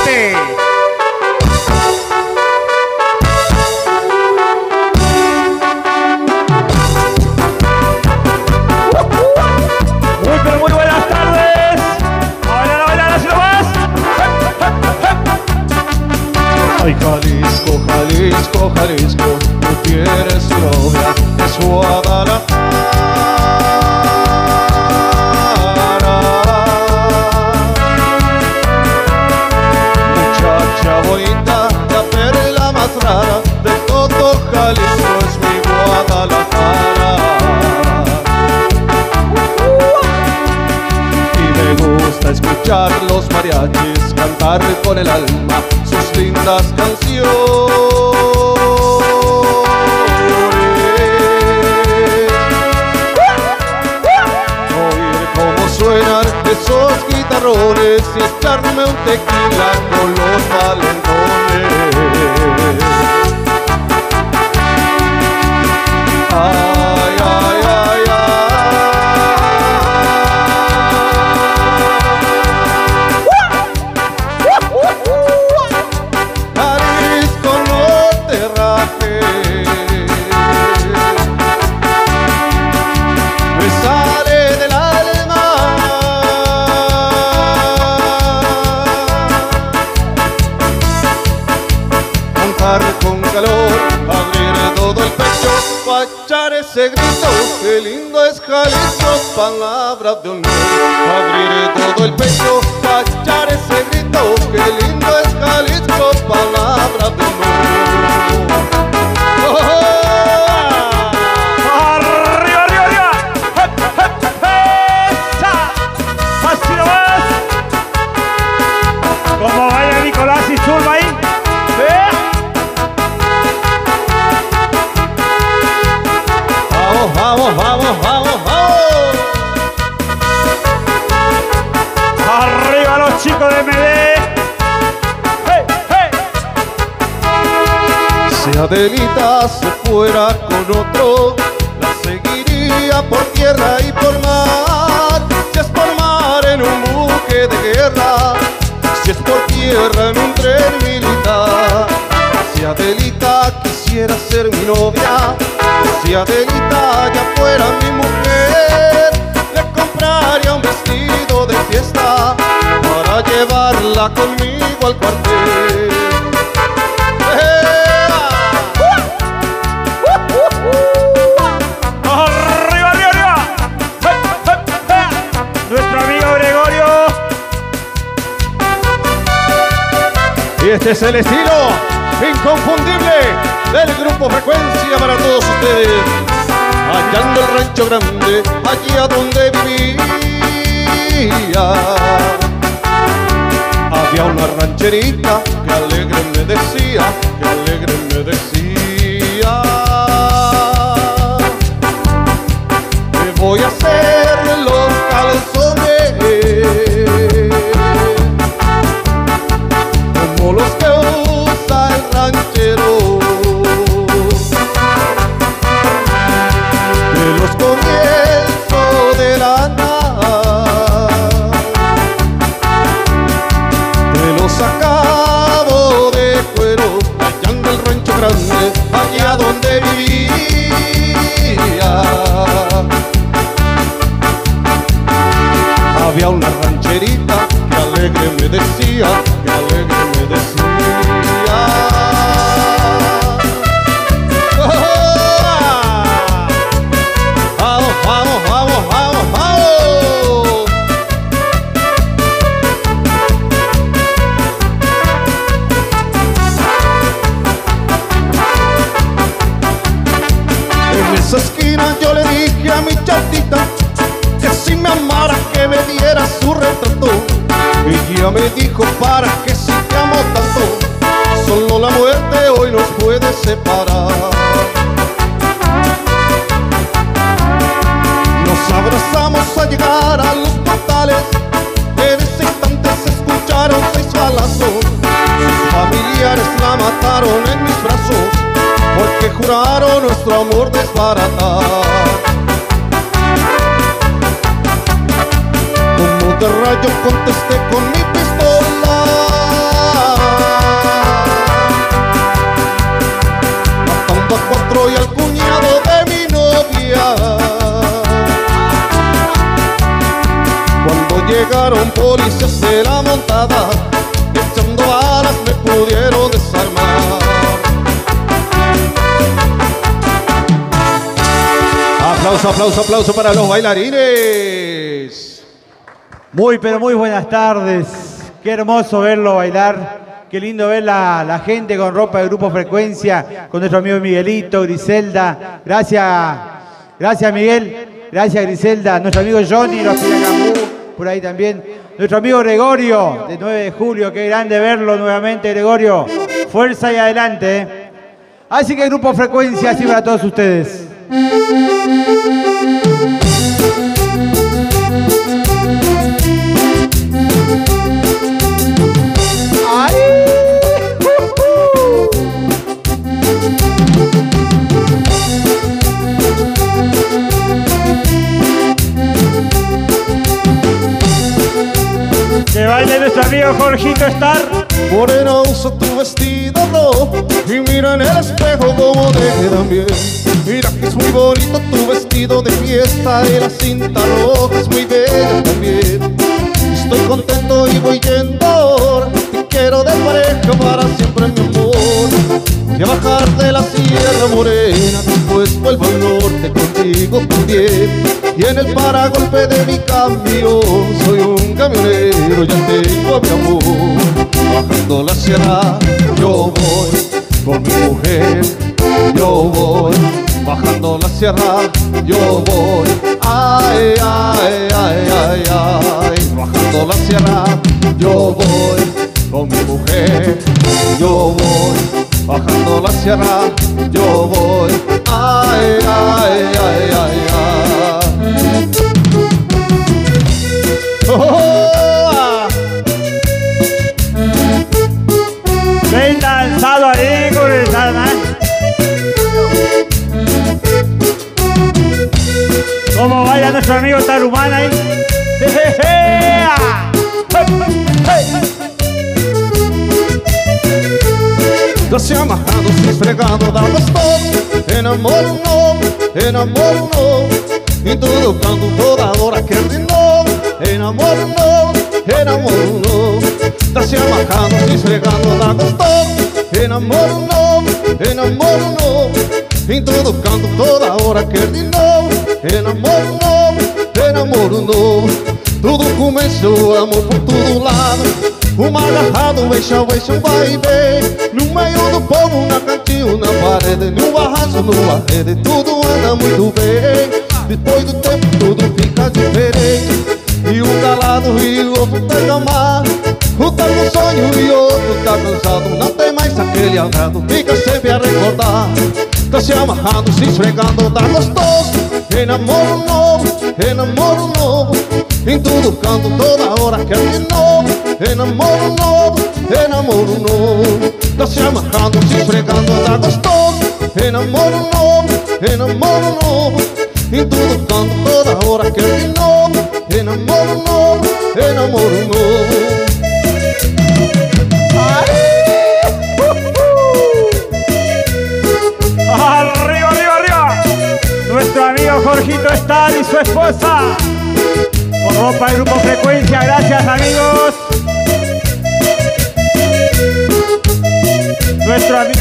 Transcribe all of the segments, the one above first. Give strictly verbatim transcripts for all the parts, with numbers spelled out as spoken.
gente. Muy, pero muy buenas tardes. A bailar, a bailar, así nomás. Ay, Jalisco, Jalisco, Jalisco, tú tienes novia, es Guadalajara. Muchacha bonita, la perla más rara de todo Jalisco es mi Guadalajara. Y me gusta escuchar los mariachis cantar con el alma sus lindas canciones. Oír cómo suenan esos guitarrones y echarme un tequila con los valentones. Ay, ay, ay, Jalisco, no te rajes, me sale del alma. Cantar con calor, abrir todo el pecho, pa' echar ese grito, qué lindo es Jalisco, palabra de honor. Abrir todo el pecho, pa' echar ese grito, qué lindo es Jalisco, palabra de honor. Oh, oh, oh. Arriba, arriba, arriba. Hep, hep, esa. Así nomás. Como vaya Nicolás y Zulma ahí. ¿Eh? Vamos, vamos, vamos, vamos, vamos. Arriba los chicos de M D. Hey, hey. Si Adelita se fuera con otro, la seguiría por tierra y por mar. Si es por mar en un buque de guerra, si es por tierra en un tren militar. Si Adelita quisiera ser mi novia, si Adelita ya fuera mi mujer, le compraría un vestido de fiesta para llevarla conmigo al cuartel. Arriba, arriba, arriba. Hey, hey, hey. Nuestro amigo Gregorio. Y este es el estilo inconfundible del Grupo Frecuencia para todos ustedes. Allá en el rancho grande, allí a donde vivía, había una rancherita que alegre me decía, que alegre me decía: te voy a hacer los calzones como los que usa el ranchero, de los comienzos de lana, te los acabo de cuero, allá en el rancho grande, allá donde vivía. Había una rancherita que alegre me decía, que alegre me decía: vamos, vamos, vamos, vamos, vamos. En esa esquina yo le dije a mi chatita que si me amara que me diera su retrato. Ella me dijo: para que si te amo tanto, solo la muerte hoy nos puede separar. Nos abrazamos a llegar a los portales, en ese instante se escucharon seis balazos. Sus familiares la mataron en mis brazos, porque juraron nuestro amor desbaratar. Como de rayo contesté con mi pistola: nada, echando balas me pudieron desarmar. Aplauso, aplauso, aplauso para los bailarines. Muy, pero muy buenas tardes. Qué hermoso verlo bailar. Qué lindo ver la, la gente con ropa de Grupo Frecuencia, con nuestro amigo Miguelito, Griselda. Gracias, gracias Miguel. Gracias Griselda. Nuestro amigo Johnny, los Piracambú, por ahí también. Nuestro amigo Gregorio, de nueve de julio. Qué grande verlo nuevamente, Gregorio. Fuerza y adelante. ¿eh? Así que Grupo Frecuencia, así para todos ustedes. ¡Ay! ¡Uh, uh! Que baile nuestro amigo Jorgito Star. Morena, usa tu vestido rojo y mira en el espejo como te quedan bien. Mira que es muy bonito tu vestido de fiesta y la cinta roja es muy bella también. Estoy contento y voy yendo ahora, te quiero de pareja para siempre mi amor. Voy a bajar de la Sierra Morena, después vuelvo al norte contigo también. Y en el paragolpe de mi camión soy un camionero, ya tengo a mi amor. Bajando la sierra yo voy con mi mujer, yo voy. Bajando la sierra yo voy, ay, ay, ay, ay, ay. Bajando la sierra yo voy con mi mujer, yo voy. Bajando la sierra yo voy, ay, ay, ay, ay, ay. Oh, ah. Ven lanzado ahí con el salmán. Como baila nuestro amigo Tarumán ahí. Doce amarrados, esfregando da gostoso. Enamoro no, enamoro no. Em todo canto, toda hora quero de novo. Enamoro no, enamoro no. Doce amarrados, esfregando da gostoso. Enamoro no, enamoro no. Em todo canto, toda hora quero de novo. Enamoro no, enamoro no. Tudo começou, amor por todo lado. Uma agarrado, eixo, eixo, vai bem. No meio do povo, na cantinho, na parede, no barraço, numa rede, tudo anda muito bem. Depois do tempo tudo fica diferente. E um calado e o outro tá gamado. Um tá com sonho e o outro tá cansado. Não tem mais aquele agrado, fica sempre a recordar. Tá se amarrado, se esfregando, tá gostoso. Enamoro novo, enamoro novo. Em todo canto, toda hora quero de novo. Enamoro novo, enamoro novo. Tá se amarrando, se esfregando, tá gostoso. Enamoro novo, enamoro novo. Em todo canto, toda hora quero de novo. Enamoro novo, enamoro novo. Arriba, arriba, arriba. Nuestro amigo Jorgito Star y su esposa. Con ropa de Grupo Frecuencia, gracias amigos. Nuestro amigo.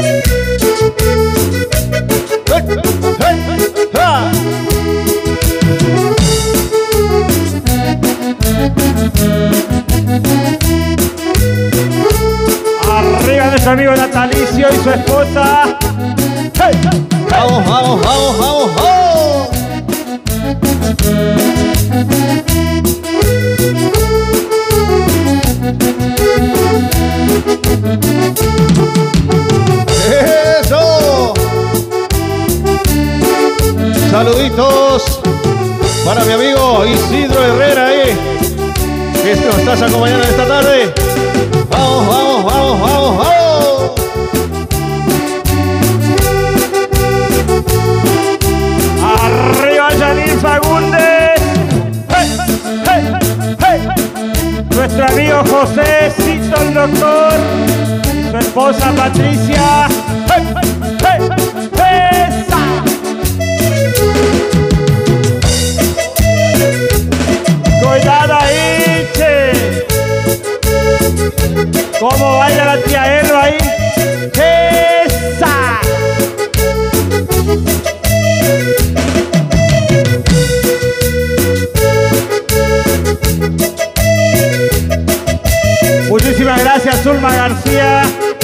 Arriba nuestro amigo Natalicio y su esposa. Vamos, vamos, vamos, vamos, vamos. ¡Eso! Saluditos para mi amigo Isidro Herrera ahí, que nos estás acompañando esta tarde. Vamos, vamos, vamos, vamos, vamos. Arriba Janine Fagundes. Hey, hey, hey. Nuestro amigo José Cito el doctor. Y su esposa Patricia. Hey, hey, hey. Esa. Cuidado ahí, che. ¿Cómo baila la tía Elo ahí? ¡Esa! Muchísimas gracias, Zulma García.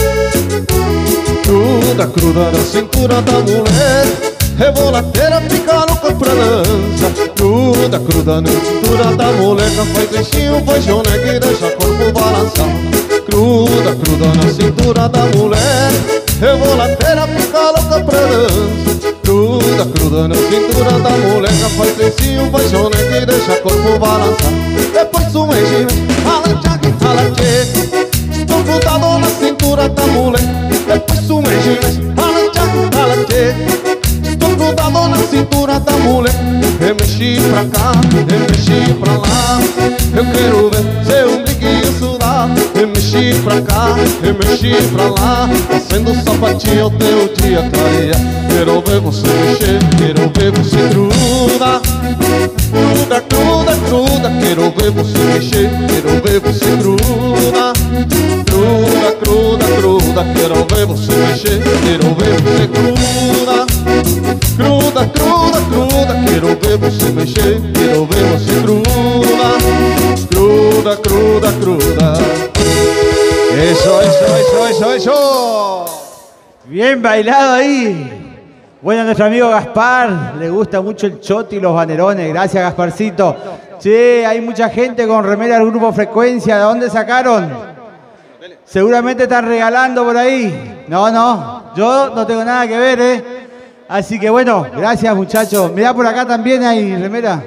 Cruda, cruda na cintura da mulher, reboladeira fica louca pra dança. Cruda, cruda na cintura da mulher, café trechinho, paixão que deixa o corpo balançar. Cruda, cruda na cintura da mulher, reboladeira fica louca pra dança. Cruda, cruda na cintura da mulher, café trechinho, paixão que deixa o corpo balançar. Depois um beijinho, alanchaque, alanchaque. Estou grudado na cintura da mulher. Depois um beijinho, alanchaque, alanchaque. Estou grudado na cintura da mulher. Remexi pra cá, remexi pra lá. Eu quero ver seu umbriguinho sudar. Remexi pra cá, remexi pra lá. Fazendo sapatinho o teu dia clareia. Quero ver você mexer, quero ver você gruda. Cruda, cruda, cruda. Quero ver você mexer, quero ver você gruda. Cruda, cruda, cruda. Quero ver você mexer, quero ver você gruda. Cruda, cruda, cruda. Quero ver você mexer, quero ver você gruda. Cruda, cruda, cruda. Eso, eso, eso, eso, eso. Bien bailado ahí. Bueno, a nuestro amigo Gaspar le gusta mucho el choti y los banerones. Gracias, Gasparcito. Sí, hay mucha gente con remera del Grupo Frecuencia. ¿De dónde sacaron? Seguramente están regalando por ahí. No, no, yo no tengo nada que ver, ¿eh? Así que bueno, gracias, muchachos. Mirá, por acá también hay remera.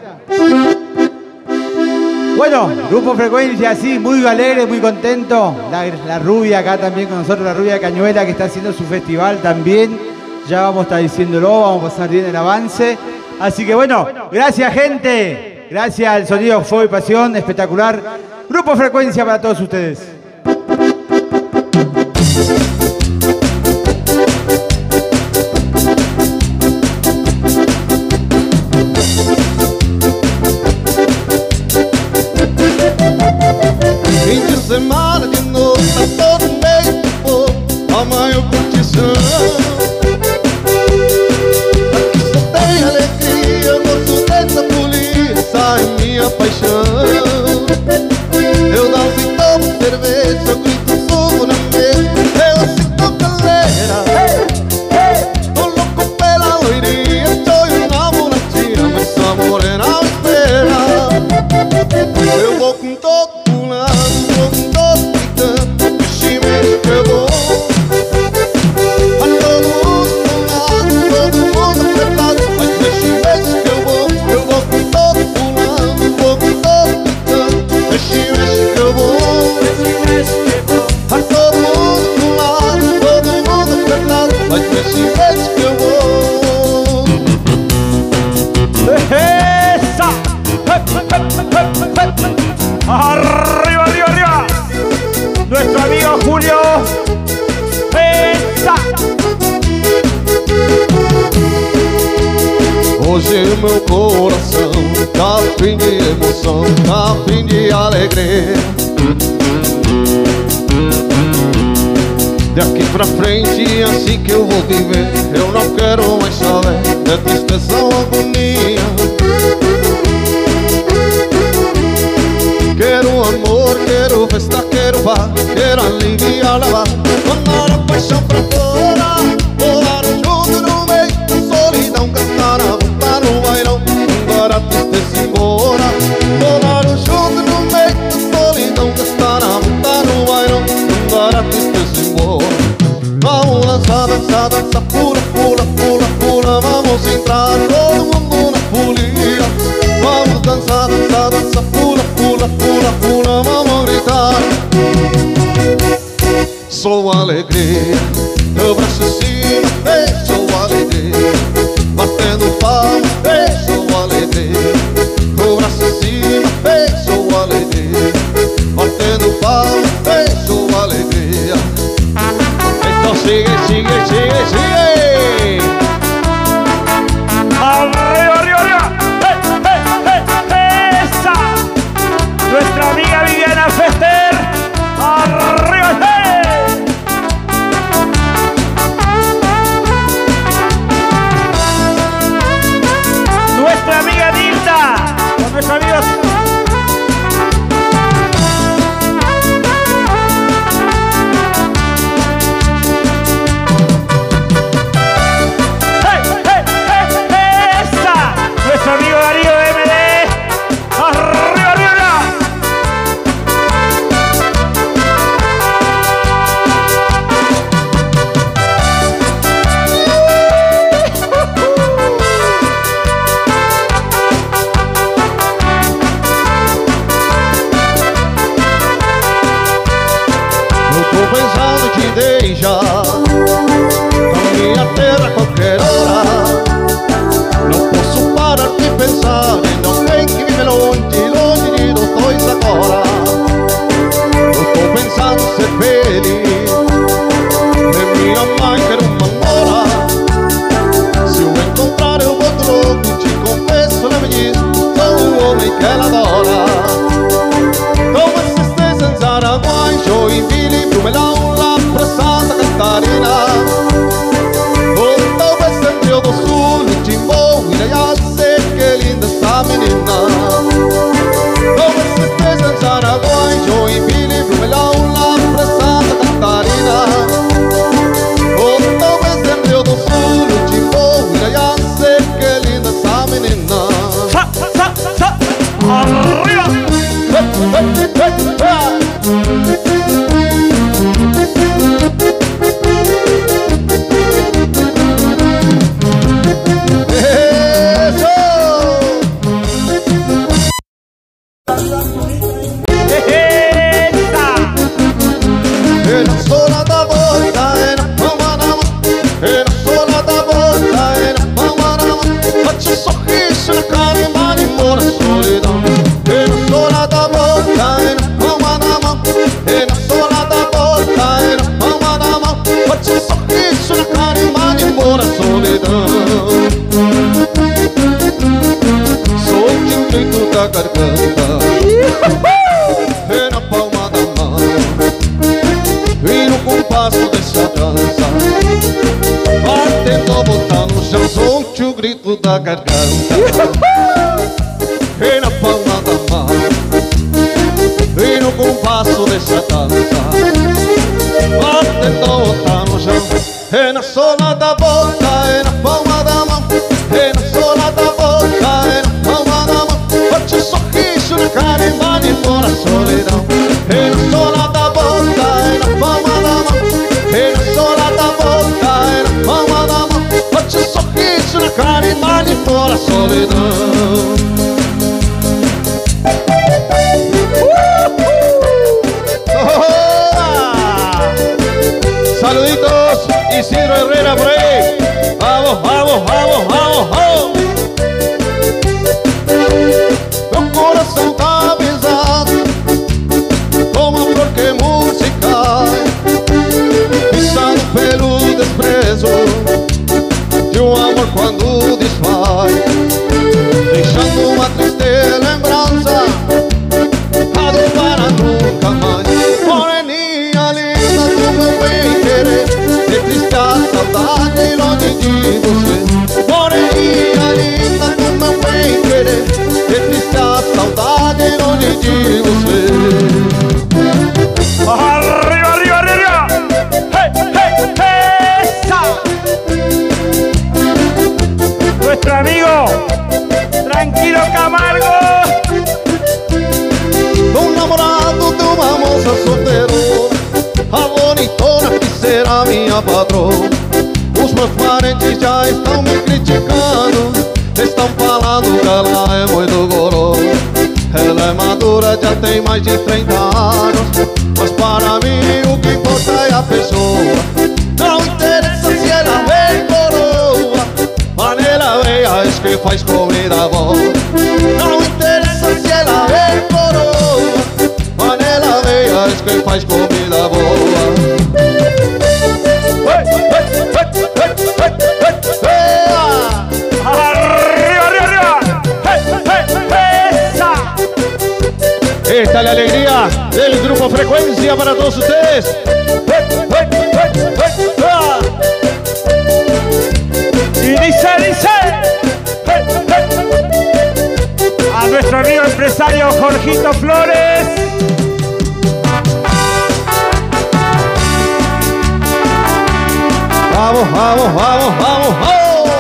Bueno, Grupo Frecuencia, sí, muy alegre, muy contento. La, la rubia acá también con nosotros, la rubia de Cañuela, que está haciendo su festival también. Ya vamos a estar diciéndolo, vamos a pasar bien el avance. Así que bueno, gracias, gente. Gracias al sonido Fuego y Pasión, espectacular. Grupo Frecuencia para todos ustedes. Fim de semana de novo, tá todo meio de fogo, a maior curtição. Aqui só tem alegria, eu gosto dessa folia, é minha paixão. Eu danço e tomo cerveja, eu grito subo na mesa, eu aceito galera. Tô louco pela loirinha, sonho na mulatinha, mas só morena me espera. Eu vou com todo Arriba, arriba, arriba. Nuestro amigo Julio. ¡Esa! Hoje o meu coração tá fim de emoção, tá fim de alegria. Daqui pra frente é assim que eu vou viver. Eu não quero mais saber de tristeza ou agonia. Quero amor, quero festa, quero bar, quero aliviar a bar. Mandar a paixão pra fora, voar junto no meio da solidão, cantar a voltar no bailão, mandar a tristeza embora. Voar junto no meio da solidão, cantar a voltar no bailão, mandar a tristeza embora. Vamos dançar, dançar, dançar, pula, pula, pula, pula. Vamos entrar todo mundo na folia. Vamos dançar, dançar, dançar, pula, pula, pula, pula. Vamos gritar. Sou alegria, meu braço em cima, ei, sou alegria. Batendo palmas, ei, sou alegria. Meu braço em cima, ei, sou alegria. Batendo palmas, ei, sou alegria. Então sigue, sigue, sigue, sigue. Arriba, arriba, arriba. ¡Hey, hey, hey! ¡Esa! Nuestra amiga Viviana Fester. Arriba. Tô pensando em te deixar na minha terra a qualquer hora. Não posso parar de pensar em alguém que vive longe, longe de nós dois agora. Eu tô pensando em ser feliz, e minha mãe quer uma mora. Se eu encontrar eu vou troco, te confesso, não me diz, sou o homem que ela adora. Toma assistência em Zaraguá, Joinville, Blumenau, lá pra Santa Catarina. Ou talvez em Rio do Sul, no Timbó, Iraiá, sei que linda essa menina. Toma assistência em Zaraguá, Joinville, Blumenau, lá pra Santa Catarina. Ou talvez em Rio do Sul, no Timbó, Iraiá, sei que linda essa menina. Sa, sa, sa, arriba. Da garganta e na palma da mão, e no compasso dessa dança, batendo o tá no chão, e na sola da boca, e na palma da mão, e na sola da boca, e na palma da mão, bate um sorriso na cara e vai embora a solidão. E na sola da boca, e na palma da mão, e na sola da boca, e na palma da mão, bate um sorriso na cara e vai embora a solidão. Saluditos, Isidro Herrera por ahí. Vamos, vamos, vamos, vamos, vamos. Meu coração tá avisado, como a flor que música, pisado pelo desprezo de um amor quando desfaz, deixando uma triste lembrança, raro para nunca mais. Moreninha linda do meu bem querer, de triste a saudade longe de você. Moreninha linda do meu bem querer, de triste a saudade longe de você. Arriba, arriba, arriba. Hey, hey, hey, esa. Nuestro amigo Tranquilo Camargo, Um namorado de uma moça solteirona, a bonitona que será minha patroa. Os meus parentes já estão me criticando, estão falando que ela é muito goró. Ela é madura, já tem mais de trinta anos, mas para mim o que importa é a pessoa. Não interessa se ela é coroa, maneira veia es que faz comida boa. Não interessa se ela é coroa, maneira veia es que faz comida boa. Esta es la alegría del Grupo Frecuencia para todos ustedes. y dice, dice a nuestro amigo empresario Jorgito Flores. Vamos, vamos, vamos, vamos, vamos.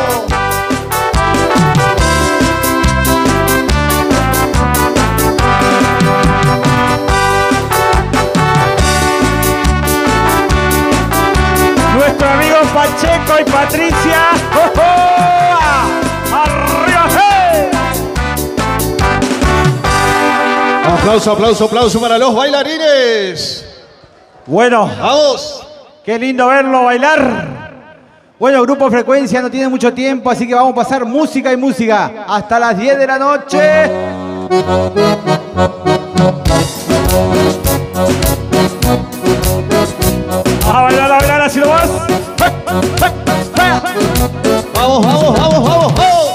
Nuestro amigo Pacheco y Patricia. ¡Oh, oh! ¡Arriba! ¡Hey! Aplauso, aplauso, aplauso para los bailarines. Bueno, ¡vamos! Qué lindo verlo bailar. Bueno, Grupo Frecuencia no tiene mucho tiempo, así que vamos a pasar música y música hasta las diez de la noche. A bailar, a bailar, así lo vas. ¡Vamos, vamos, vamos, vamos, vamos!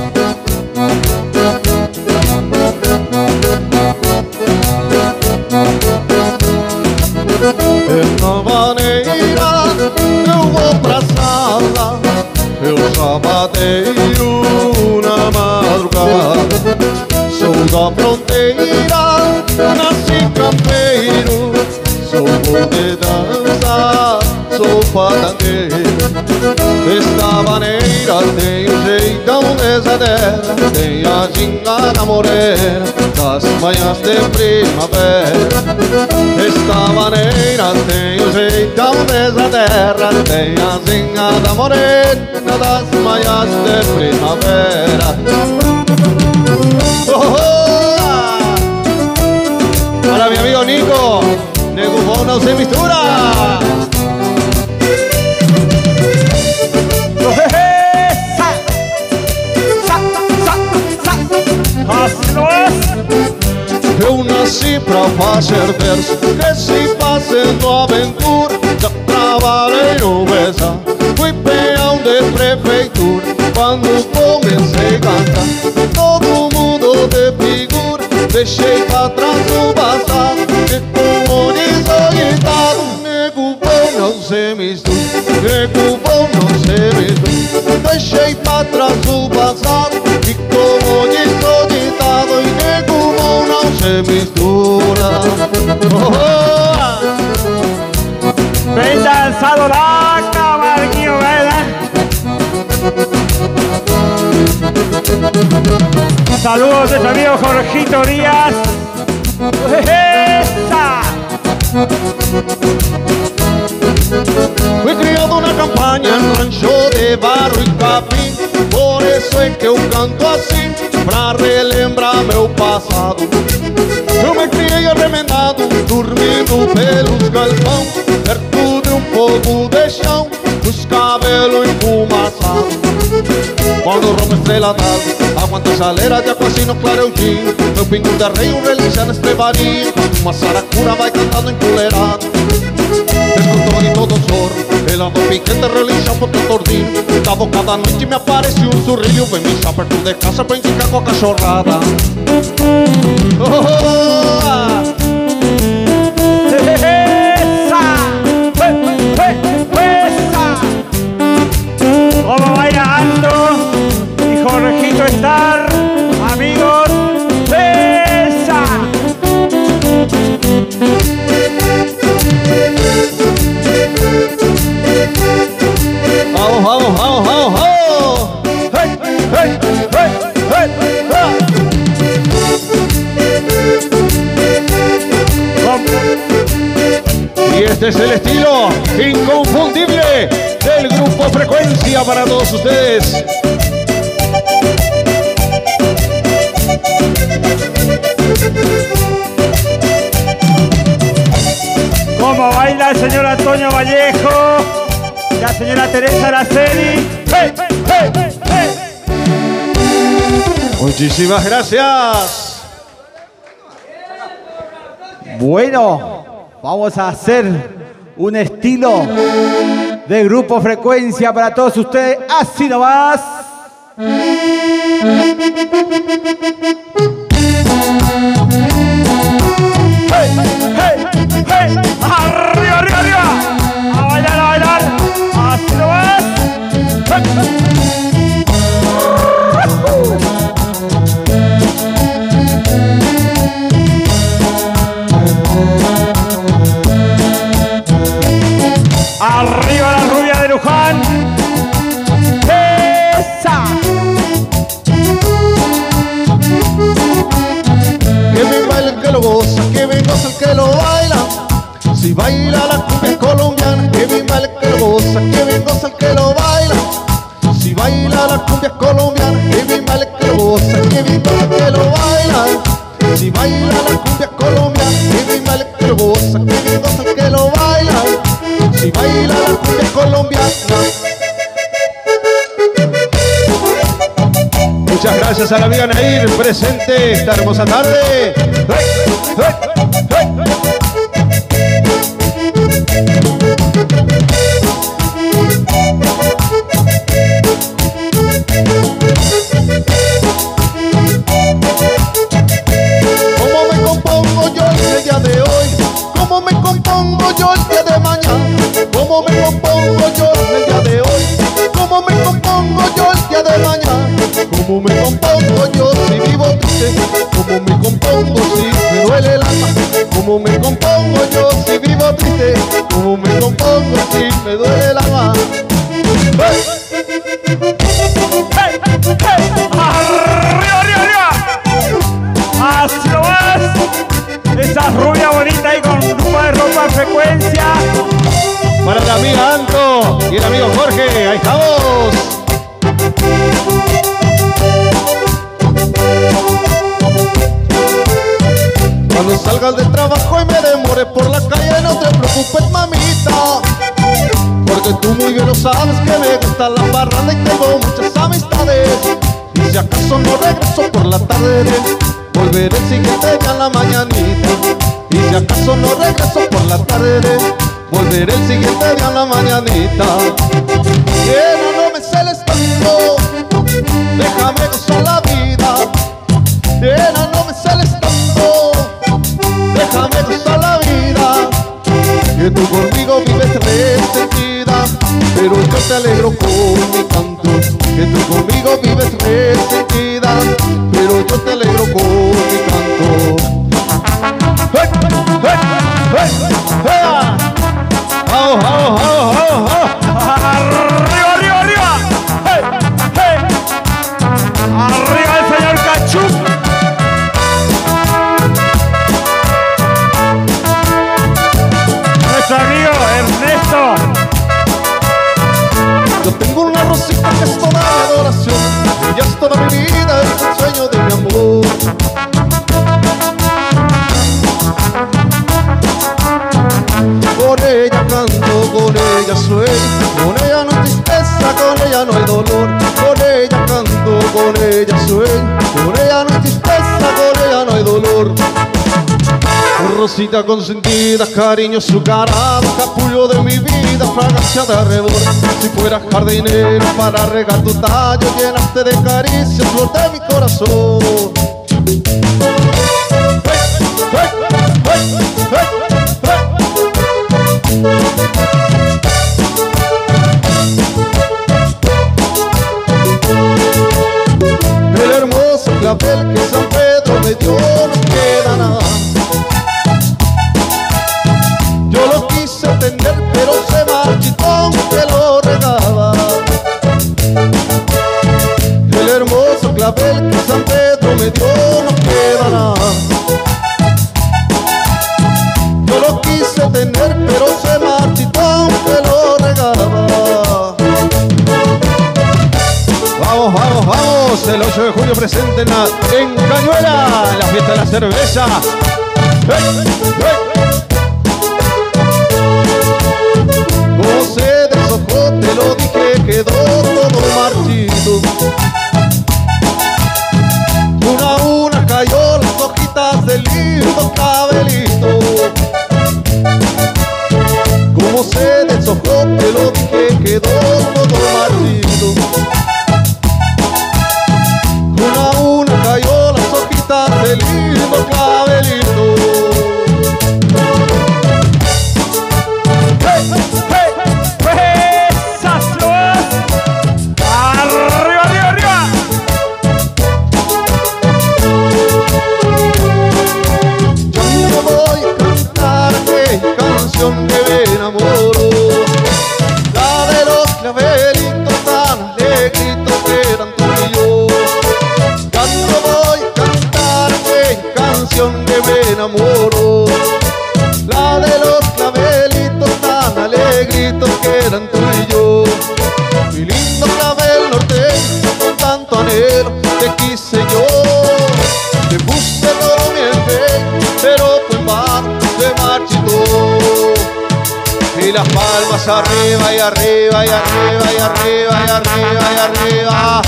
Essa maneira eu vou pra sala, eu sapateiro na madrugada. Sou da fronteira, nasci campeiro, sou bom de dança, sou fatangueiro. Esta maneira tem o jeitão desadeira, tem a gingada morena das manhãs de primavera. Esta maneira tem o jeitão desadeira, tem a gingada morena das manhãs de primavera. Oh, oh, ah. Para mi amigo Nico, Nego Bom não se mistura. Eu nasci pra fazer verso, cresci fazendo aventura. Já trabalhei no Besa, fui peão de prefeitura. Quando comecei a cantar, todo mundo de figura. Deixei pra trás o passado, e como diz o ditado, nego bom não se mistura, nego bom não se mistura. Deixei pra trás o passado, e como diz o ditado, e nego bom não se mistura. Oh, oh. Bem dançado lá, Camarguinho, velho. Saludos de su amigo Jorgito Díaz. ¡Esa! Fui criado na campanha, no rancho de barro e capim. Por isso é que eu canto assim, pra relembrar meu passado. Eu me criei arremendado, dormindo pelos galpão, perto de um pouco de chão, os cabelos enfumaçados. Quando rompe estrela d'alva, aguanta a chaleira de água assim no clareudinho. Meu pingo de rei, um relícia na estrebaria, uma saracura vai cantando empoleirado. Escutou de todo sorro, ela no piquete relincha um pouquinho tordinho. Cabo cada noite me aparece um sorrilho, vem me chá perto de casa pra indicar com a cachorrada. Oh, oh, oh, ah. Como bailando y Jorgito estar, amigos, esa. Vamos, vamos, vamos, vamos, vamos. Hey, hey, hey, hey, hey. Y este es el estilo inconfundible del Grupo Frecuencia para todos ustedes. Como baila el señor Antonio Vallejo, la señora Teresa Araceli. Hey, hey, hey. Muchísimas gracias. Bueno, vamos a hacer un estilo de Grupo Frecuencia para todos ustedes. Así nomás. Hey, hey, hey. Arriba, arriba, arriba. A bailar, a bailar. Así nomás. Hey, hey. Arriba la rubia de Luján. ¡Esa! Que bien baila el que lo goza, que bien goza el que lo baila. Si baila la cumbia colombiana, que bien baila el que lo goza, que bien goza el que lo baila. Si baila la cumbia colombiana, que bien baila el que lo goza, que bien goza el que lo baila. Si baila la cumbia colombiana, que bien baila el que lo goza, que bien goza el que lo baila. y baila la cumbia colombiana. Muchas gracias a la amiga Nair, presente esta hermosa tarde. ¡Hey! ¡Hey! ¡Hey! ¿Cómo me compongo yo el día de hoy? ¿Cómo me compongo yo el día de mañana? ¿Cómo me compongo yo el día de hoy? ¿Cómo me compongo yo el día de mañana? ¿Cómo me compongo yo si vivo triste? ¿Cómo me compongo si me duele el alma? ¿Cómo me compongo yo si vivo triste? ¿Cómo me compongo si me duele el alma? ¡Hey! ¡Hey! ¡Hey! ¡Arriba, arriba, arriba! ¡Así lo vas! Esa rubia bonita ahí con grupo de Ropa Frecuencia. Para la amiga Anto y el amigo Jorge, ahí estamos. Cuando salgas del trabajo y me demore por la calle, no te preocupes, mamita, porque tú muy bien lo sabes que me gusta la parranda y tengo muchas amistades. Y si acaso no regreso por la tarde, volveré el siguiente día en la mañanita. Y si acaso no regreso por la tarde, volveré el siguiente día en la mañanita. Nena, no me celes tanto, déjame gozar la vida. Nena, no me celes tanto, déjame gozar la vida. Que tú conmigo vives resentida, pero yo te alegro con mi canto. Que tú conmigo vives resentida, pero yo te alegro con mi canto. ¡Hey! ¡Hey! ¡Hey! ¡Hey! ¡Vamos, vamos, vamos, vamos, vamos! ¡Arriba, arriba, arriba! ¡Hey! ¡Hey! ¡Arriba el señor Cachú! Nuestro amigo Ernesto. Yo tengo una rosita que es toda mi adoración, ella es toda mi vida, es el sueño de mi amor. Con ella canto, con ella sueño, con ella no hay tristeza, con ella no hay dolor. Con ella canto, con ella sueño, con ella no hay tristeza, con ella no hay dolor. Rosita consentida, cariño azucarado, capullo de mi vida, fragancia de arrebol. Si fueras jardinero para regar tu tallo, llenaste de caricias, flor de mi corazón. ¡Hey! ¡Hey! ¡Hey! ¡Hey! ¡Hey! El hermoso clavel que San Pedro me dio no queda nada. Yo lo quise tener, pero se marchitó aunque lo regaba. El hermoso clavel que San Pedro me dio no queda nada. Yo lo quise tener, pero se marchitó aunque lo regaba. Vamos, vamos, vamos, el ocho de julio presente en, la, en Cañuela, en la fiesta de la cerveza. ¡Hey! ¡Hey! Como se deshojó, te lo dije, quedó todo marchito. Una a una cayó las hojitas del lindo cabelito. Como se deshojó, te lo dije, quedó todo marchito. Una a una cayó las hojitas del lindo cabelito. ¡Hey! ¡Hey! ¡Esas flores! ¡Arriba, arriba, arriba! Yo me voy a cantar aquella canción que me enamoró, la de los clavelitos tan alegritos que eran tú y yo. Ya no voy a cantar aquella canción que me enamoró, la de los clavelitos tan alegritos que eran tú y yo. Mi lindo clavel norteño, con tanto anhelo te quise yo. Te puse todo mi empeño, pero fue en vano, se marchitó. Y las palmas arriba y arriba y arriba y arriba y arriba y arriba.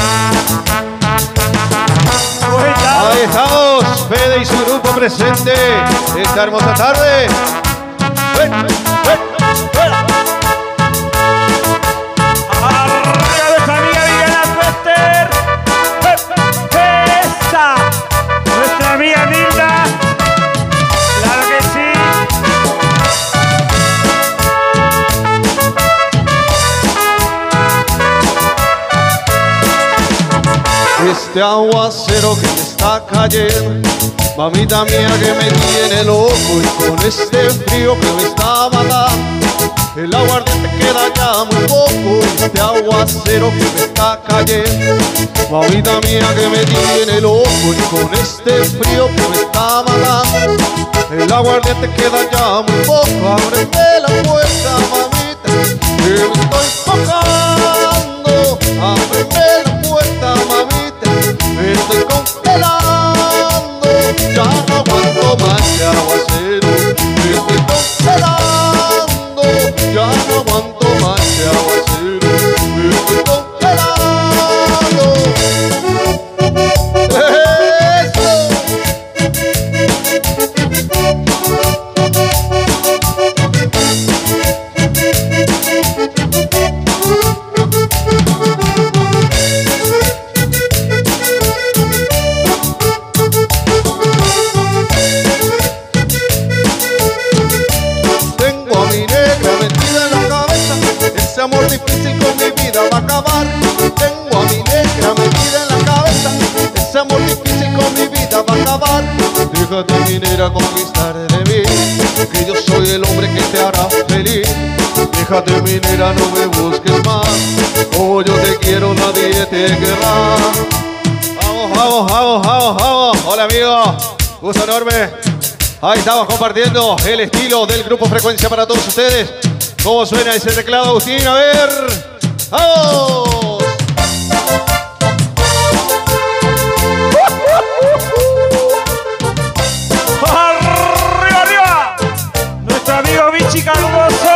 Ahí estamos, Fede y su grupo presente esta hermosa tarde. ¡Ven, ven, ven, ven! Arriba nuestra amiga Viviana Cuester. ¡Esa! Nuestra amiga Nilda. Claro que sí. Este aguacero que me está cayendo, mamita mía que me tiene loco, y con este frío que me está matando, el aguardiente queda ya muy poco. Este aguacero que me está cayendo, mamita mía que me tiene loco, y con este frío que me está matando, el aguardiente queda ya muy poco. Ábreme la puerta, mamita, que me estoy tocando. Ábreme la puerta, mamita, me estoy congelando. Ya no aguanto más de aguacero, me estoy congelando. Ya no aguanto más de aguacero, me estoy congelando. ¡Eso! Ese amor difícil con mi vida va a acabar. Tengo a mi negra metida en la cabeza. Ese amor difícil con mi vida va a acabar. Déjate, mi negra, conquistar de mí, que yo soy el hombre que te hará feliz. Déjate, mi negra, no me busques más. Como yo te quiero, nadie te querrá. Vamos, vamos, vamos, vamos, vamos. Hola, amigos, gusto enorme. Ahí estamos compartiendo el estilo del Grupo Frecuencia para todos ustedes. ¿Cómo suena ese teclado, Agustín? A ver. ¡Vamos! ¡Arriba, arriba! Nuestro amigo Vichy Cardoso.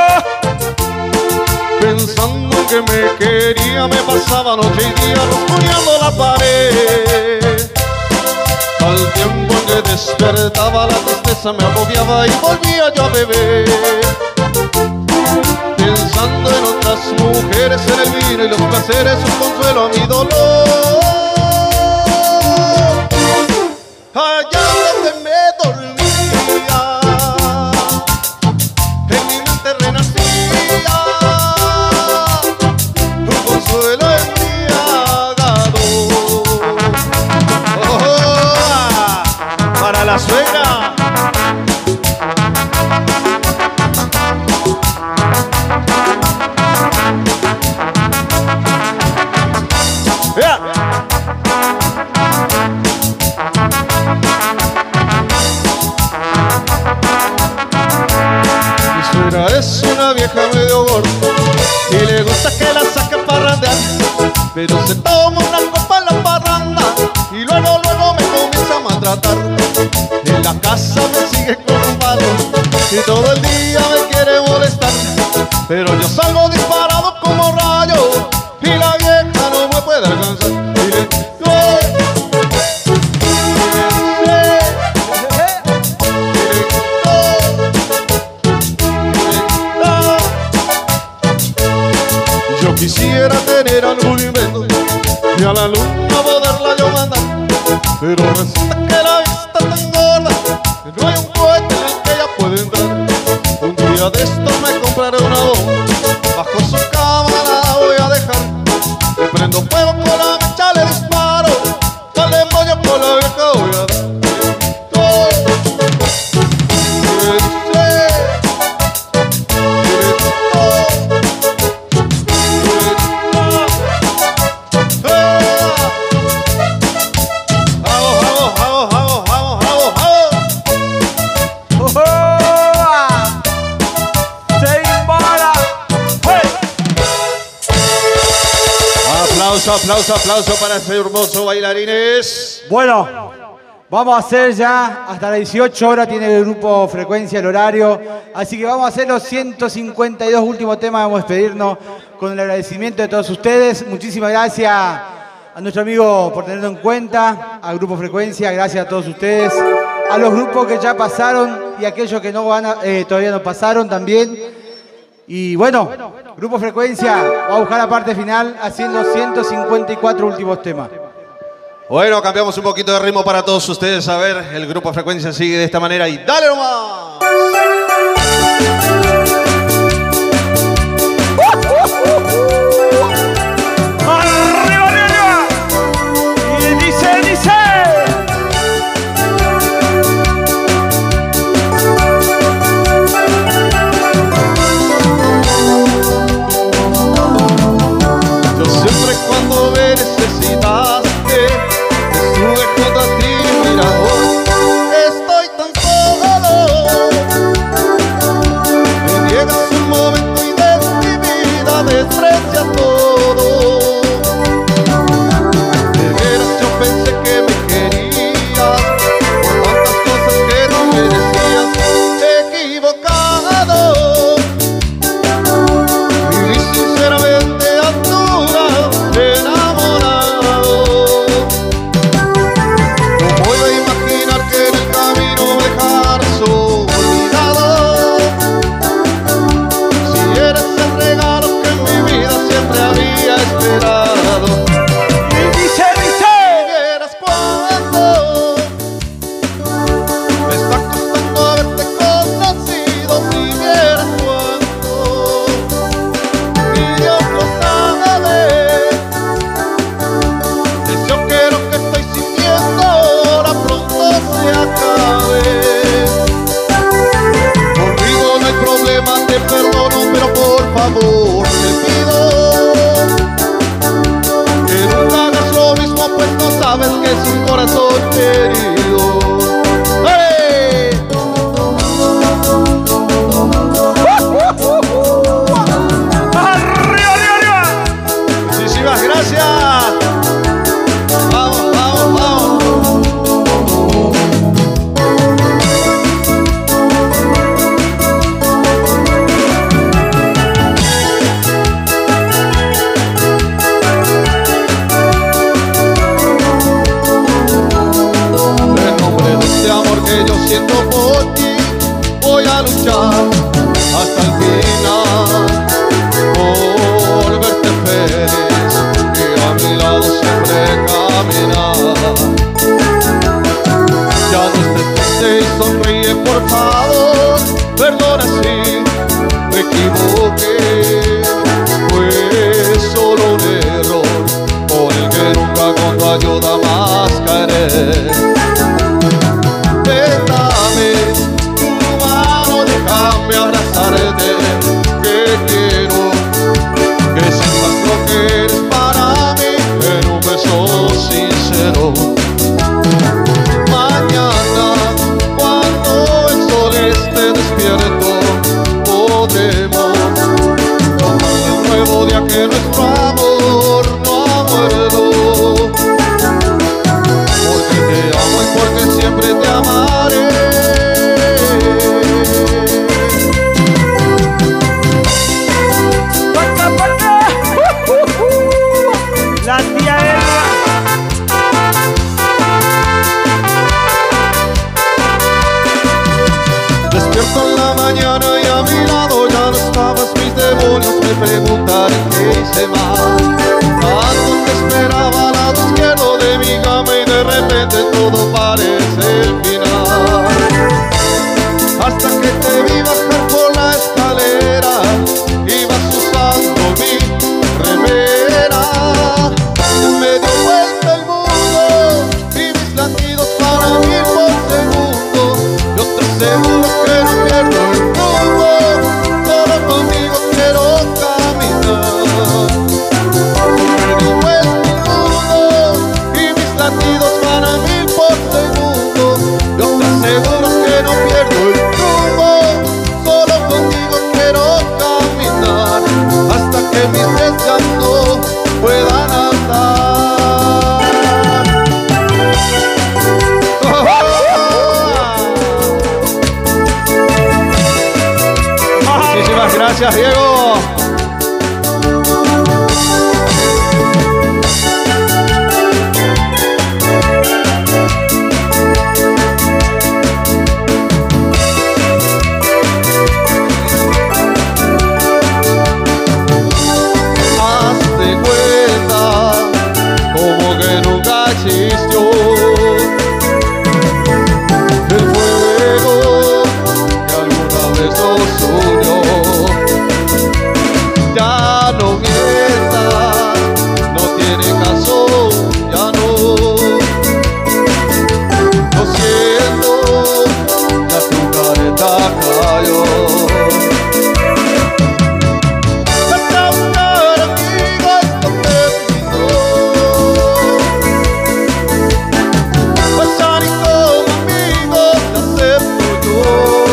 Pensando que me quería, me pasaba noche y día rasguñando la pared. Al tiempo en que despertaba, la tristeza me agobiaba y volvía yo a beber. Pensando en otras mujeres, en el vino y los placeres, un consuelo a mi dolor. Allá donde me dormía, en mi mente renacía un consuelo embriagado. Oh, para la suegra. Yeah. Mi suegra es una vieja medio gorda y le gusta que la saque a parrandear, pero se toma una copa en la parranda y luego, luego me comienza a maltratar. En la casa me sigue con un palo y todo el día me quiere molestar, pero yo salgo disparado como rayo y la vieja no me puede alcanzar. Y le doy, y le sé, y le doy, y le doy. Yo quisiera tener algún invento y a la luna poderla yo mandar, pero resulta que la vista es tan gorda que no hay un cohete en el que ella puede entrar. Un día de estos me compraré una bomba, bajo su cama la voy a dejar. Le prendo fuego con la mecha, le disparo, dale moño con la vieja voy a dar. Aplauso, aplauso, aplauso para ese hermoso bailarines. Bueno, Vamos a hacer ya, hasta las dieciocho horas tiene el grupo Frecuencia el horario, así que vamos a hacer los ciento cincuenta y dos últimos temas, vamos a despedirnos con el agradecimiento de todos ustedes. Muchísimas gracias a nuestro amigo por tenerlo en cuenta, al Grupo Frecuencia, gracias a todos ustedes, a los grupos que ya pasaron y aquellos que no van a, eh, todavía no pasaron también. Y bueno, Grupo Frecuencia va a buscar la parte final haciendo ciento cincuenta y cuatro últimos temas. Bueno, cambiamos un poquito de ritmo para todos ustedes. A ver, el Grupo Frecuencia sigue de esta manera y ¡dale nomás! ¡Arriba, arriba! Y dice, dice. Yo siempre cuando me necesitas estuve junto a ti, mira hoy estoy tan solo. Me niegas un momento y de mi vida desprecias todo. De veras yo pensé que me querías por tantas cosas que tú me decías. Equivocado. Y sinceramente ando enamorado. Y dice, dice. Vieras cuánto me está costando haberte conocido. Si vieras cuánto, y Dios lo sabe. Deseo que lo que estoy sintiendo ahora pronto se acabe. Conmigo no hay problema, te perdono, pero por favor te pido pues no sabes que es un corazón herido. ¡Hey! ¡Arriba, arriba, arriba! Muchísimas gracias. Vamos, vamos, vamos. Que yo siento por ti, voy a luchar hasta el final por verte feliz y a mi lado siempre caminar. Ya no estés triste y sonríe, por favor, perdona si me equivoqué, fue solo un error por el que nunca con tu ayuda más caeré. Dame tu mano, déjame abrazarte, que quiero que sepas lo que eres para mí en un beso sincero. Mañana, cuando el sol esté despierto, podremos tomar de nuevo día que nuestro amor no ha muerto. Porque te amo y porque siempre te amaré. ¡Paca, paca! Uh, uh, uh. La tía Elba. Despierto en la mañana y a mi lado ya no estabas. Mis demonios me preguntaron qué hice mal. Tanto te esperaba al lado izquierdo de mi cama y de repente todo parece el final. Hasta que te vi bajar por la escalera, ibas usando mi remera. Y me dio vuelta el mundo y mis latidos para mí por segundo. Yo te aseguro que no pierdo el rumbo, solo contigo quiero caminar. Gracias, Diego. Hazte cuenta como que nunca existió el fuego que alguna vez nos unió. Ya no mientas, no tiene caso, ya no. Lo siento, ya tu careta cayó. Vete a buscar amigo, esto terminó. Pues ni como amigo te acepto yo.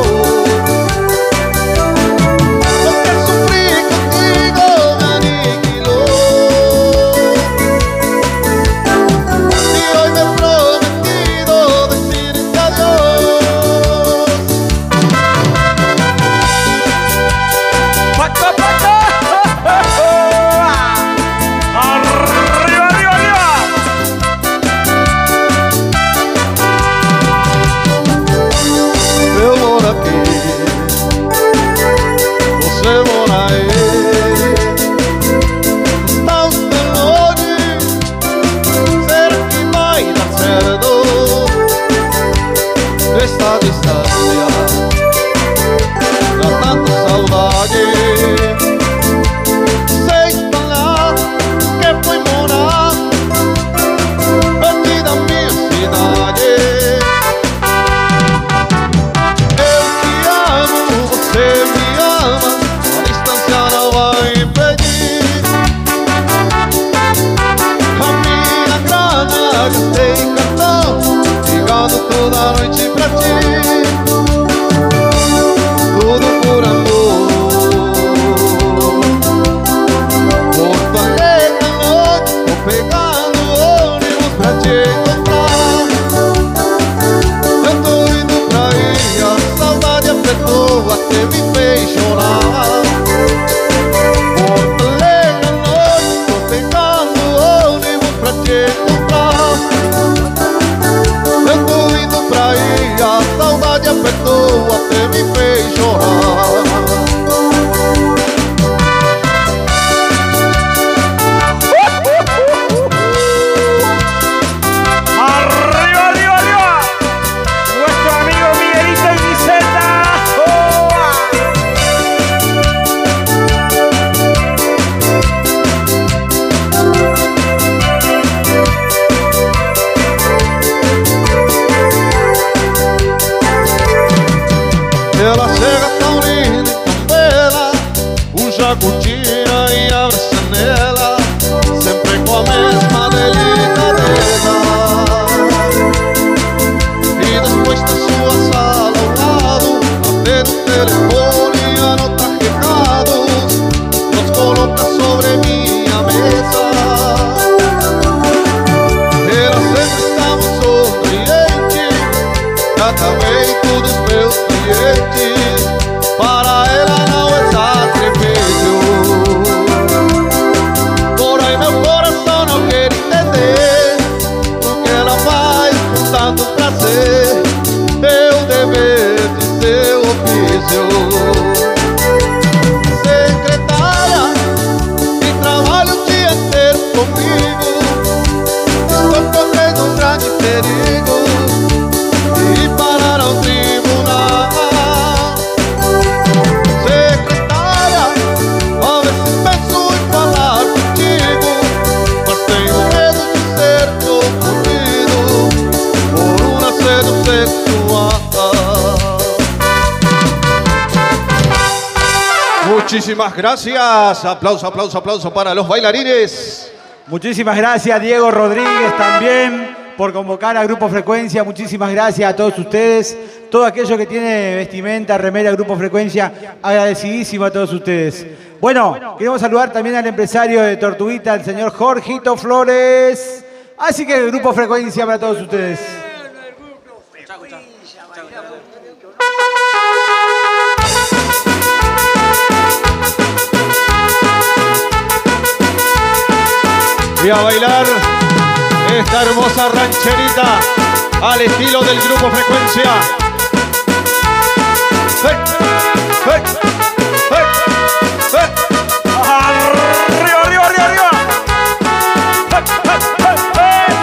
Esta distancia da tanta saudade. Sei falar que foi morar aqui na minha cidade. Eu te amo, você me ama, a distância não vai impedir. A minha grana gastei cartão, ligando toda noite pra ti. Tudo por amor. Porto Alegre à noite, tô pegando ônibus pra te encontrar. Eu tô indo pra aí, a saudade apertou, até me fez chorar. Porto Alegre à noite, tô pegando ônibus pra te encontrar. Eu tô indo pra aí, a saudade apertou, até me fez chorar. Arriba, arriba, arriba. Nuestro amigo Miguelito y Griselda. Ela chega tão linda e tão bela, um jacutina e abre a janela, sempre com a mesma delicadeza. E depois da sua sala ao lado, atende o telefone, anota recados, nos coloca sobre minha mesa. Ela sempre está muito sorridente, tratamento dos meus clientes, para ela não é sacrifício. Porém meu coração não quer entender o que ela faz com tanto prazer. Meu dever de seu ofício. Secretária, que trabalha o dia inteiro comigo, estou correndo um grande perigo e parar ao tribunal. Secretária, a ver se penso em falar contigo, mas tenho medo de ser confundido por um assédio sexual. Muchísimas gracias. Aplauso, aplauso, aplauso para los bailarines. Muchísimas gracias, Diego Rodríguez, también por convocar a Grupo Frecuencia. Muchísimas gracias a todos ustedes. Todo aquello que tiene vestimenta, remera, Grupo Frecuencia, agradecidísimo a todos ustedes. Bueno, queremos saludar también al empresario de Tortuguita, el señor Jorgito Flores. Así que Grupo Frecuencia para todos ustedes. y a bailar esta hermosa rancherita al estilo del Grupo Frecuencia. ¡Hey! ¡Hey! ¡Hey! ¡Hey! ¡Arriba, arriba, arriba, arriba! ¡Hey, hey, hey, hey!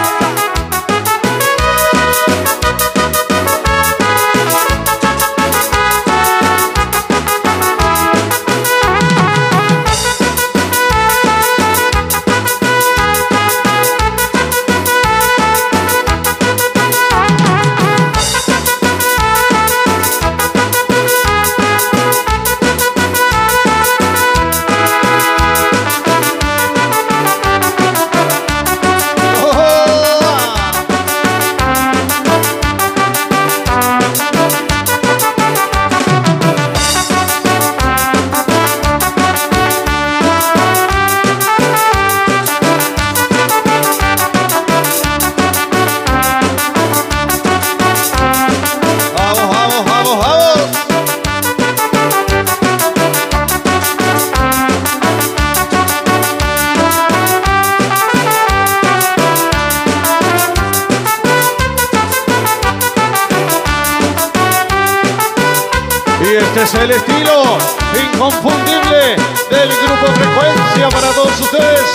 Este es el estilo inconfundible del Grupo Frecuencia para todos ustedes.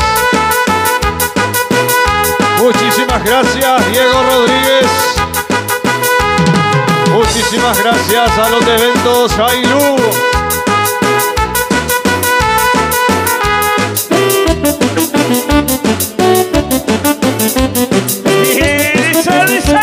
Muchísimas gracias, Diego Rodríguez. Muchísimas gracias a los de eventos Ailú. ¡Dice, dice!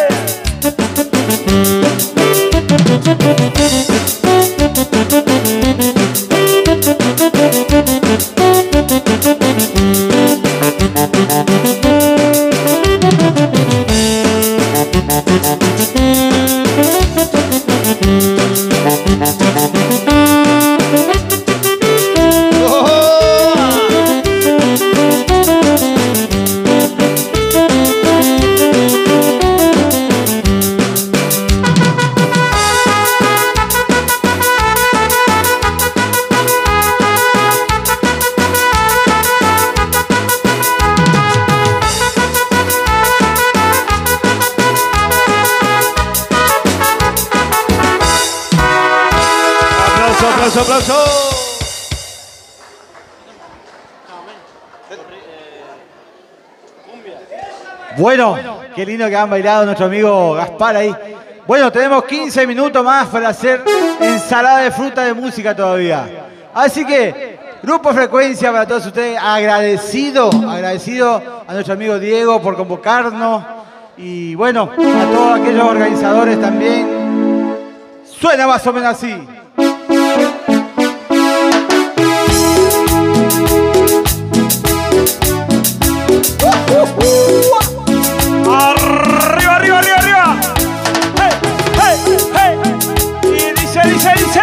¡Aplauso, aplauso! Bueno, qué lindo que han bailado nuestro amigo Gaspar ahí. Bueno, tenemos quince minutos más para hacer ensalada de fruta de música todavía. Así que, Grupo Frecuencia para todos ustedes, agradecido, agradecido a nuestro amigo Diego por convocarnos. Y bueno, a todos aquellos organizadores también. Suena más o menos así. Arriba, arriba, arriba, arriba. Hey, hey, hey. Y dice, dice, dice.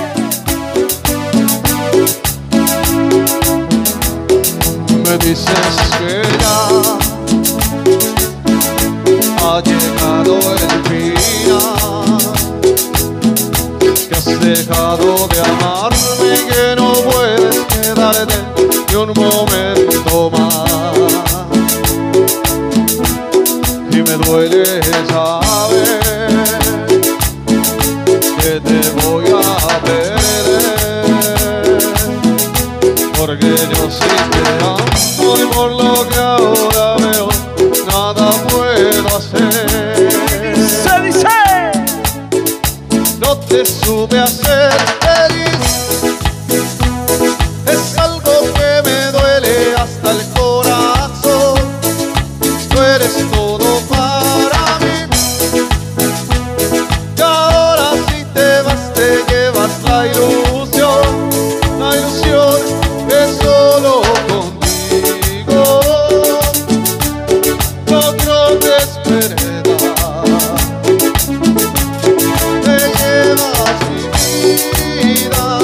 Me dices que ya ha llegado el final, que has dejado de amarme y que no puedes quedarte ni un momento más. Y me duele saber que te voy a perder, porque yo sí te amo y por lo que ahora veo nada puedo hacer. Dice, dice. No te supe hacer feliz, es algo que me duele hasta el corazón. Tú eres todo para mí y ahora si te vas te llevas la ilusión, la ilusión es solo contigo. No creo que es verdad, te llevas mi vida,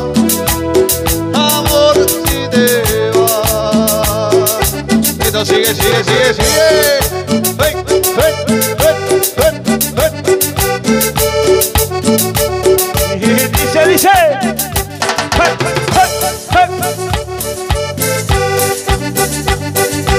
amor, si te vas. Esto sigue, sigue, sigue, sigue. Hey, hey, hey, hey, hey. Y dice, dice. Hey, hey, hey.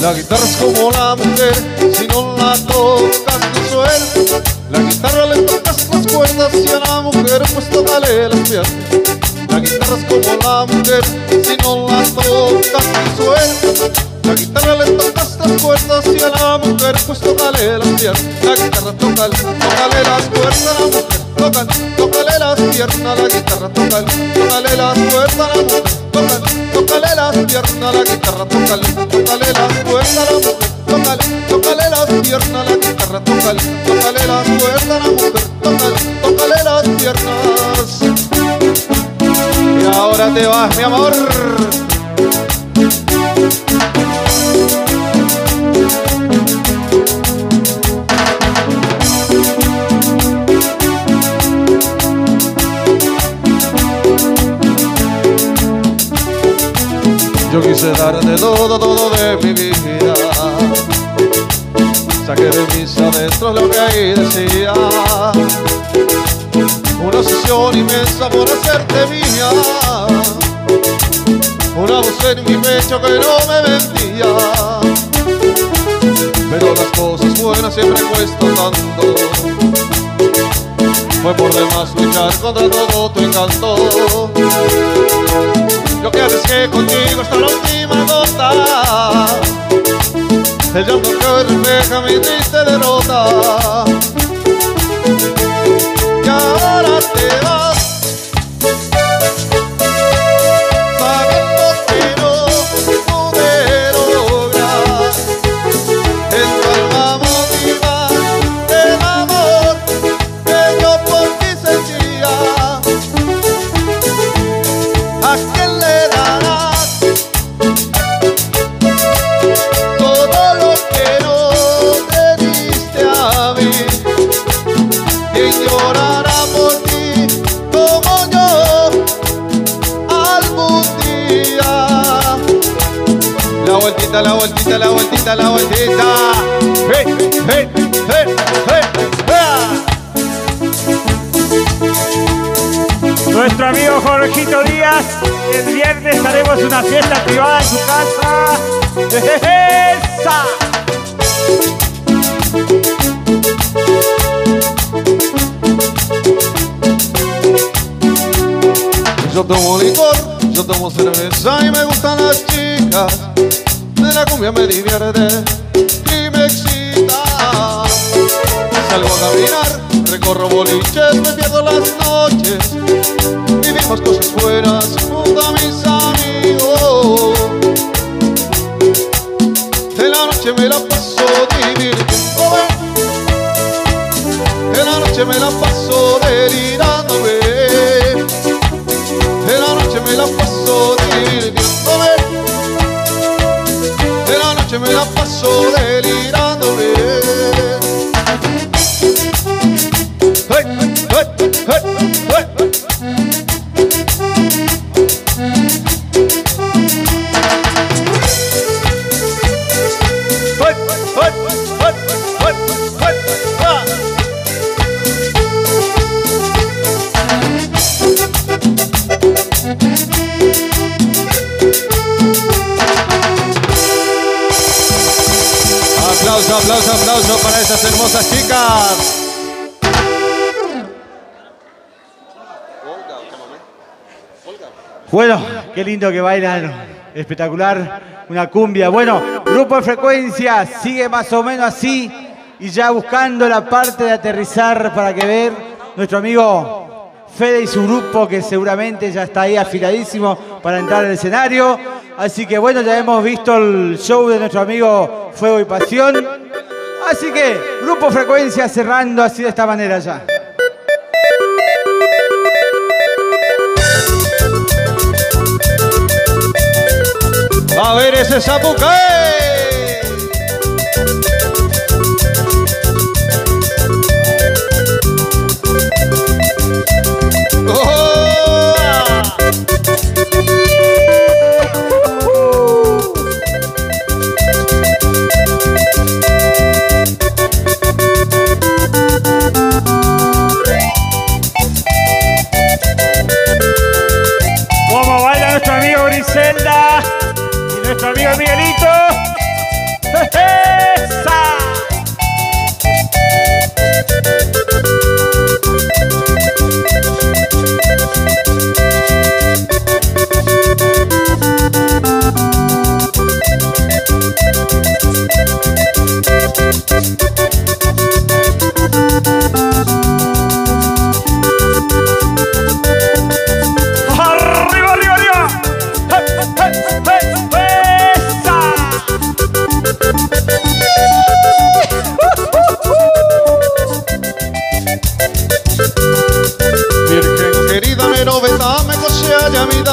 La guitarra es como la mujer, si no la tocas no suena. La guitarra le tocas las cuerdas y a la mujer pues tócale las piernas. La guitarra es como la mujer, si no la tocas no suena. La guitarra le tocas las cuerdas y a la mujer pues tócale las piernas. La guitarra tócale, tócale las cuerdas a la mujer, tócale, tócale las piernas. La guitarra tócale, tócale las cuerdas a la mujer, tócale, tócale las piernas. La guitarra tócale, tócale las cuerdas a la mujer, tócale, tócale las piernas. La guitarra tócale, tócale las cuerdas a la mujer, tócale, tócale las piernas. Y ahora te vas, mi amor. Yo quise darte todo, todo de mi vida. Saqué de mis adentros lo que ahí decía. Una obsesión inmensa por hacerte mía. Una voz en mi pecho que no me mentía. Pero las cosas buenas siempre cuestan tanto. Fue por demás luchar contra todo tu encanto. Yo que arriesgué contigo hasta la última gota. El llanto que hoy refleja mi triste derrota. Y ahora te vas, sabiendo que no pude lograr en tu alma motiva el amor que yo por ti sentía. ¿A quién le darás todo lo que no te diste a mí? ¿Quién llorará por ti como yo algún día? La vueltita, la vueltita, la vueltita, la vueltita. ¡Hey, hey, hey, hey, hey! Nuestro amigo Jorgito Díaz, el viernes haremos una fiesta privada en su casa. ¡Esa! Yo tomo licor, yo tomo cerveza y me gustan las chicas. De la cumbia me divierte y me excita. Salgo a caminar, recorro boliches, me pierdo las noches. Vivimos cosas buenas junto a mis amigos. En la noche me la paso divirtiéndome. En la noche me la paso delirándome. En la noche me la paso divirtiéndome. En la noche me la paso delirándome. Hey, hey, hey, hey, hey. Aplauso, aplauso, aplauso para esas hermosas chicas. Bueno, qué lindo que bailan, espectacular, una cumbia. Bueno, Grupo de Frecuencia sigue más o menos así y ya buscando la parte de aterrizar para que ver nuestro amigo Fede y su grupo, que seguramente ya está ahí afiladísimo para entrar al escenario. Así que bueno, ya hemos visto el show de nuestro amigo Fuego y Pasión. Así que Grupo Frecuencia cerrando así de esta manera ya. A ver ese zapucay. Oh. Como baila nuestro amigo Griselda y nuestro amigo Miguelito.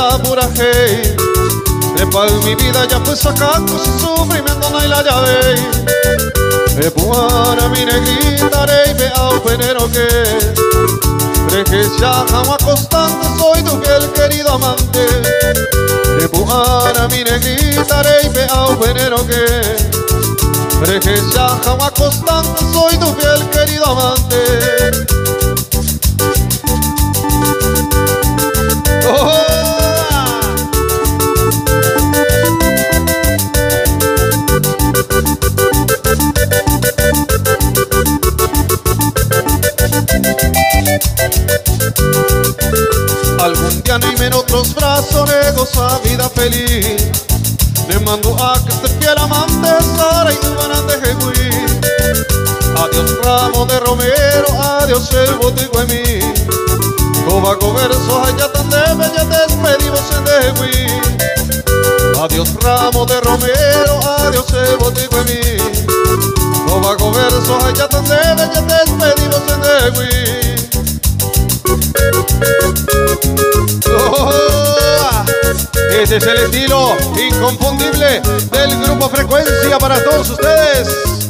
la pura hey. Trepa en mi vida ya pues acá con su sufrimiento no hay la llave. Me puara mi negrita rey ve au venero que Preje ya jamás constante soy tu fiel querido amante. Me puara mi negrita rey ve au venero que Preje ya jamás constante soy tu fiel querido amante. Oh, algún día ni en otros brazos le goza vida feliz. Le mando a que esté fiel amante Sara y tu van de Jehuí. Adiós ramo de romero, adiós el botico en mí. Cobaco versos allá tan de bella despedimos en Jehuí. Adiós ramo de romero, adiós el botico en mí. Cobaco versos allá tan de bella despedimos en Jehuí. Oh, este es el estilo inconfundible del Grupo Frecuencia para todos ustedes.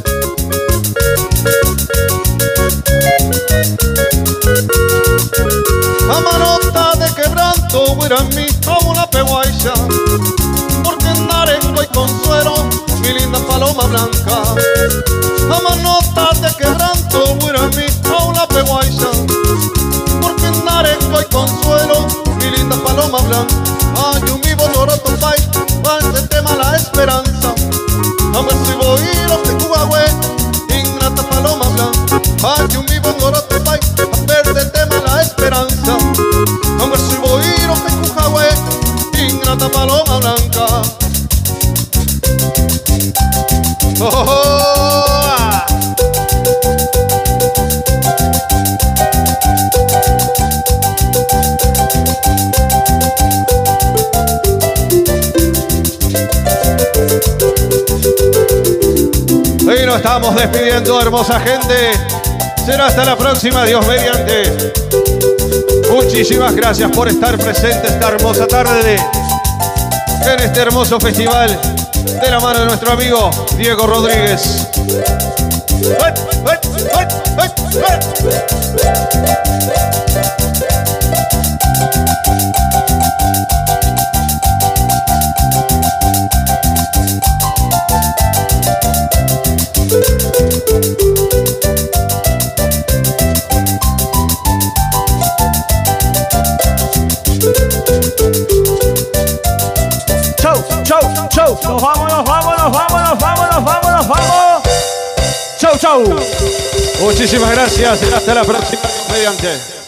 La manota de quebranto hubiera en mí como una peguaisa, porque en Narengo hay consuelo, mi linda paloma blanca. La manota de quebranto hubiera en mí como una peguaisa, porque en Narengo hay consuelo, mi linda paloma blanca. Ay, un vivo loroto pai, va este tema la esperanza. A ver si voy a ir a Tecuahue, ingrata paloma blanca. Ay, un vivo loroto pai, a ver este tema la esperanza. A ver si voy a ir a Tecuahue, ingrata paloma blanca. Oh, oh, oh, ah. Y nos estamos despidiendo, hermosa gente. Será hasta la próxima, Dios mediante. Muchísimas gracias por estar presentes esta hermosa tarde en este hermoso festival de la mano de nuestro amigo Diego Rodríguez. Chau, chau, chau. Nos vamos, nos vamos, nos vamos, nos vamos, nos vamos, nos vamos. Chau, chau. Muchísimas gracias y hasta la próxima, mediante.